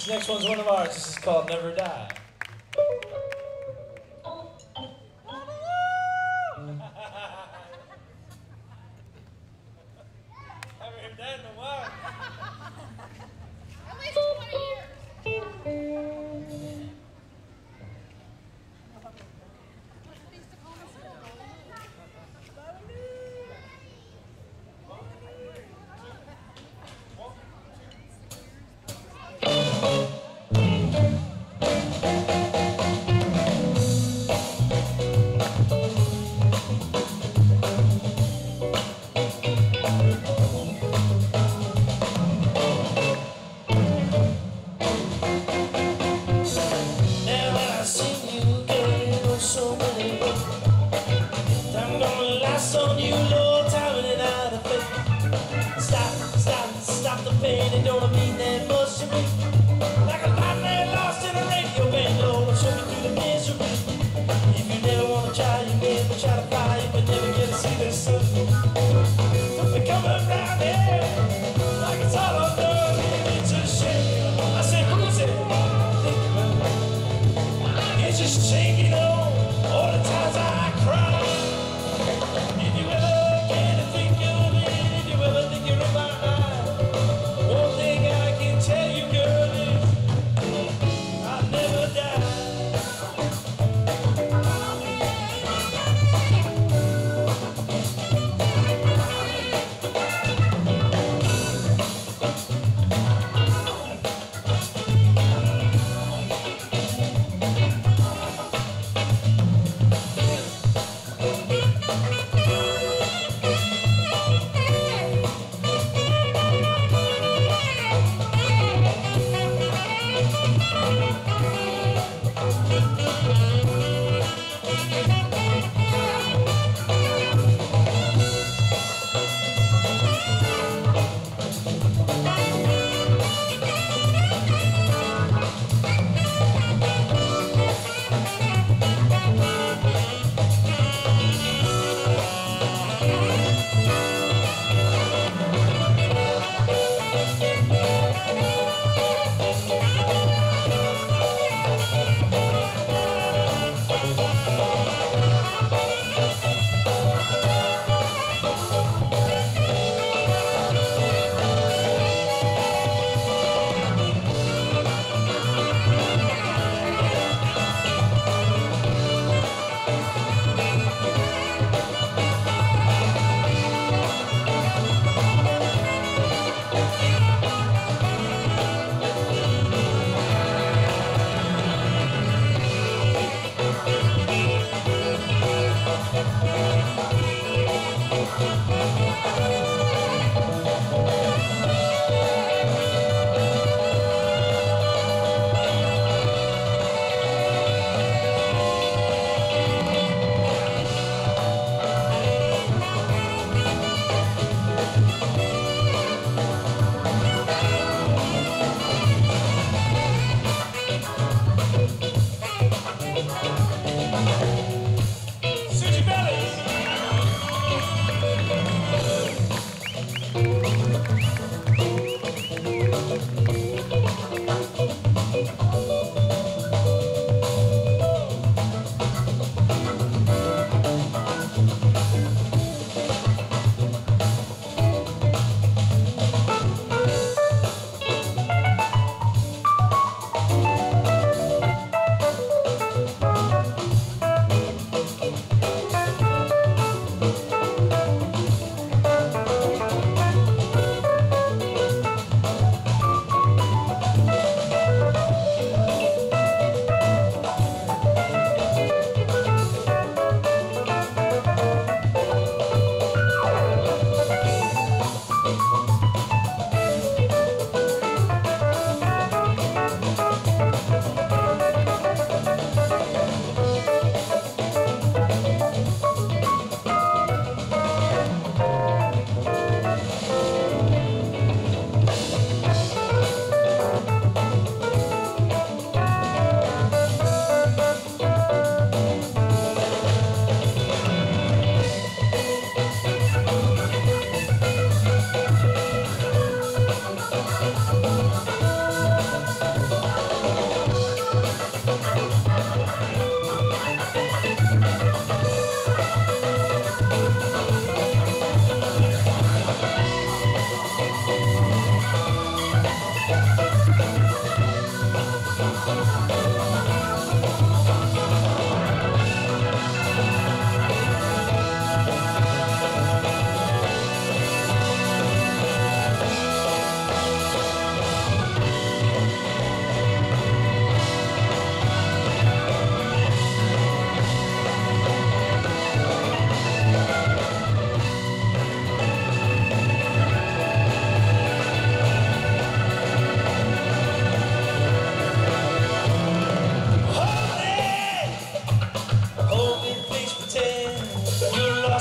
This next one's one of ours. This is called Never Die. Haven't heard that in a while. At least 20 years. On you, Lord, timing it out of faith. Stop the pain, it don't mean that much to me. Like a light man lost in a radio band, Lord, show me through the misery. If you never wanna try, you never try to fly, you but never get to see the sun. Don't be coming around here like it's all undone. It's a shame. I said, who's it? It's just shame, you know, all the times I cry. If you ever get to think of me, if you ever think you're in my mind, one thing I can tell you, girl, is I'll never die.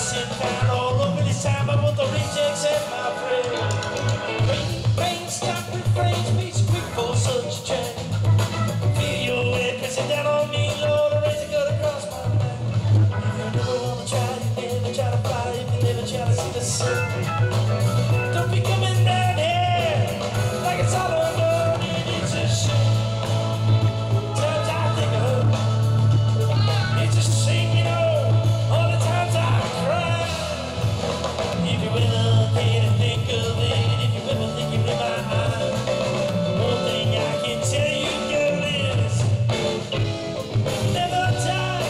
lost and found all over this time by both the rejects and my friends. Rain, stop, refrain, speech quick for such a change. Feel your weight pressing down on me, Lord, a razor cut across my back. If you never wanna try, you never try to fly, if you never try to see the sun. Don't be coming down here like it's all undone, and it's a shame. Times I think of her, it's a shame, you know, all the times I cry. If you ever can think of it, if you ever think you're in my eyes, one thing I can tell you, girl, is never die.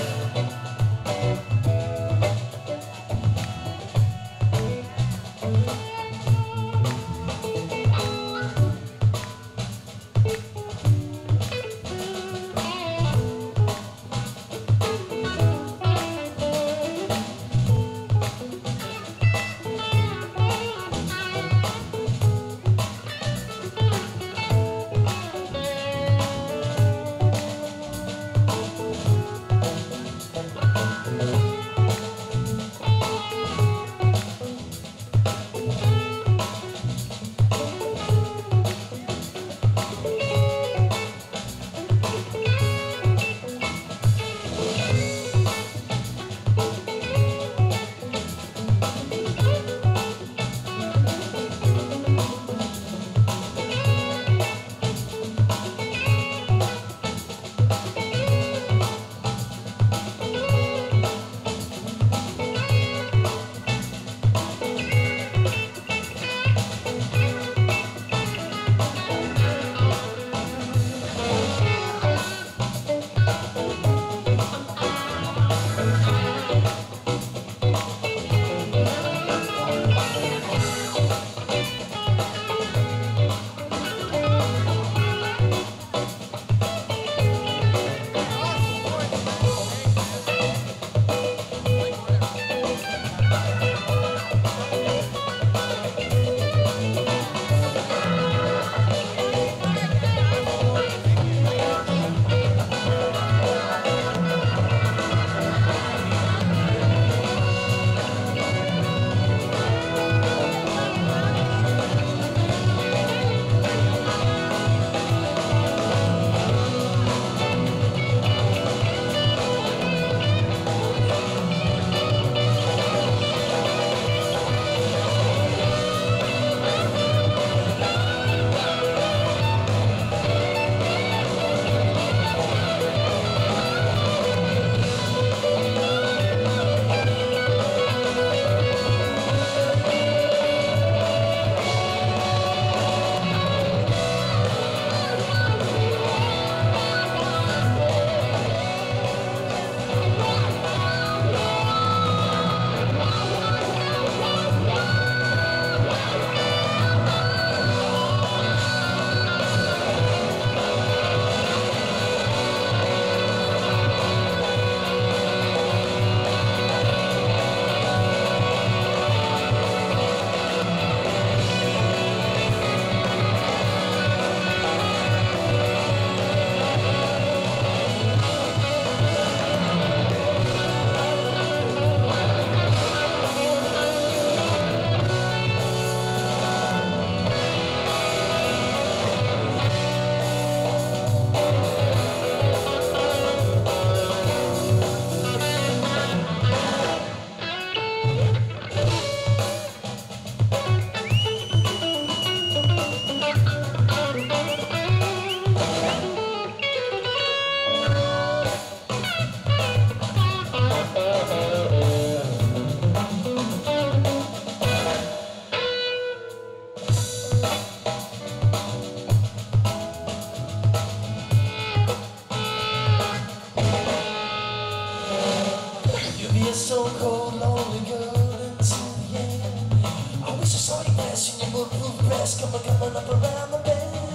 So cold, lonely girl until the end. I wish I saw you dancing your bulletproof dress, coming up around the bend.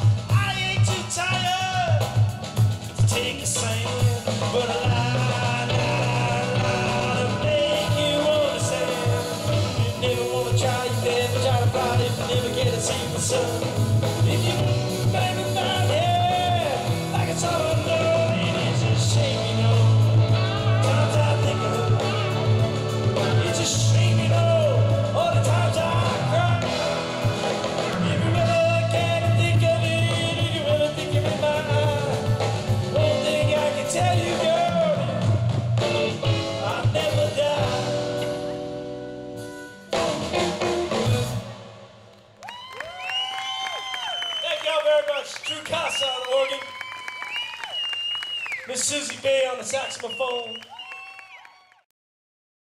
I ain't too tired to take a stand, but I lie to make you understand. You never wanna try, you never try to fight if you never get to see the sun. If you make me find it, like it's all undone, it is a shame, you know. Times I think of very much. Drew Casa on the organ. Miss Susie Bay on the saxophone.